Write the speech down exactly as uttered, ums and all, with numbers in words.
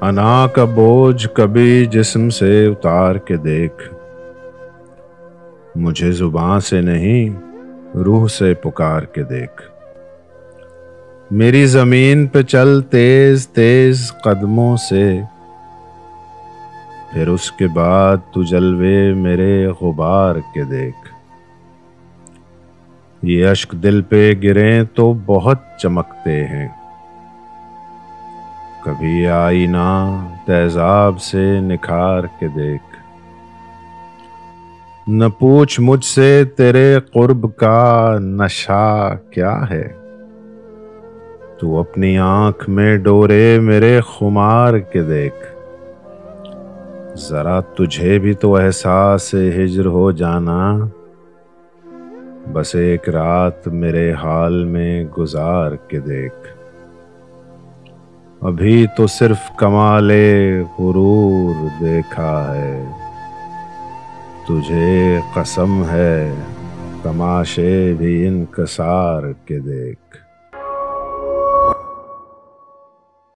अना का बोझ कभी जिस्म से उतार के देख, मुझे जुबान से नहीं रूह से पुकार के देख। मेरी जमीन पे चल तेज तेज कदमों से, फिर उसके बाद तू जलवे मेरे गुबार के देख। ये अश्क दिल पे गिरे तो बहुत चमकते हैं, कभी आईना तेजाब से निखार के देख। न पूछ मुझसे तेरे कुर्ब का नशा क्या है, तू अपनी आंख में डोरे मेरे खुमार के देख। जरा तुझे भी तो एहसास हिज्र हो जाना, बस एक रात मेरे हाल में गुजार के देख। अभी तो सिर्फ कमाले गुरूर देखा है, तुझे कसम है तमाशे भी इनकसार के देख।